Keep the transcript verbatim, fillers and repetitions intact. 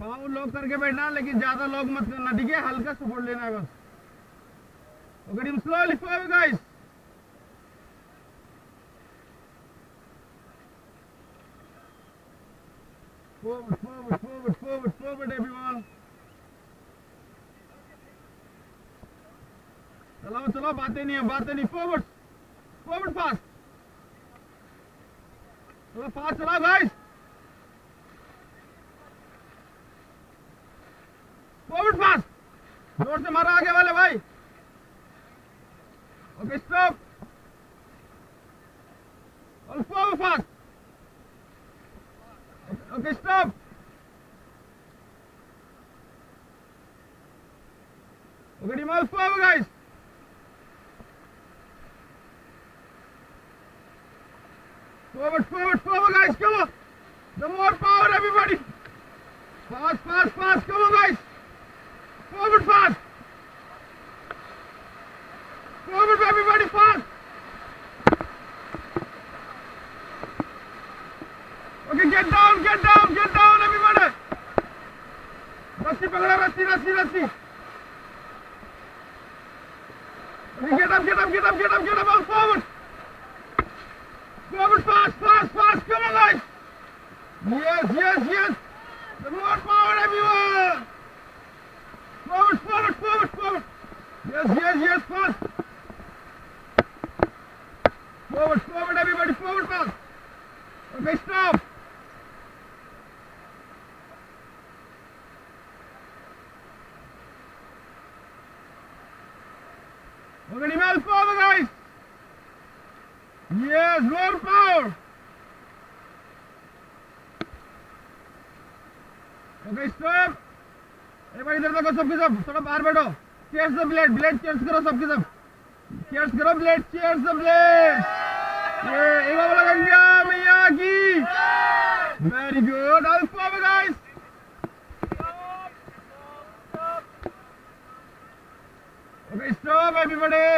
पाँव लॉक करके बैठना, लेकिन ज्यादा लॉक मत करना, ठीक है? हल्का सपोर्ट लेना है बस। Okay, slowly forward guys. Forward, forward, forward, forward, forward, everyone. चलाओ चलाओ, बातें नहीं है, बातें नहीं। फॉरवर्ड, फॉरवर्ड फास्ट, चलो फास्ट चलाओ गाइस। फॉरवर्ड फास्ट, जोर से मारो आगे वाले भाई। ओके स्टॉप, और forward fast. Okay stop, okay डिमोल forward guys. Forward, forward, forward, guys, come on! The more power, everybody! Fast, fast, fast, come on, guys! Forward, fast! Forward, everybody, fast! Okay, get down, get down, get down, everybody! Rassi pakda, rassi, rassi, rassi! Okay, get up, get up, get up, get up, get up, all forward! Forward, fast, fast, fast, come on guys! Yes, yes, yes! The more power everyone! Forward, forward, forward, forward! Yes, yes, yes, fast! Forward, forward everybody, forward, fast! Okay, stop! Okay, well forward guys! Yes, more power. Okay, stop. Everybody इधर देखो, सबके सब थोड़ा बाहर बैठो। Cheers the blade, blade cheers करो सबके सब। Cheers करो blade, cheers the blade. ये एक बार बोलो गंगा मैया की। Very good, all forward guys. Okay, stop everybody.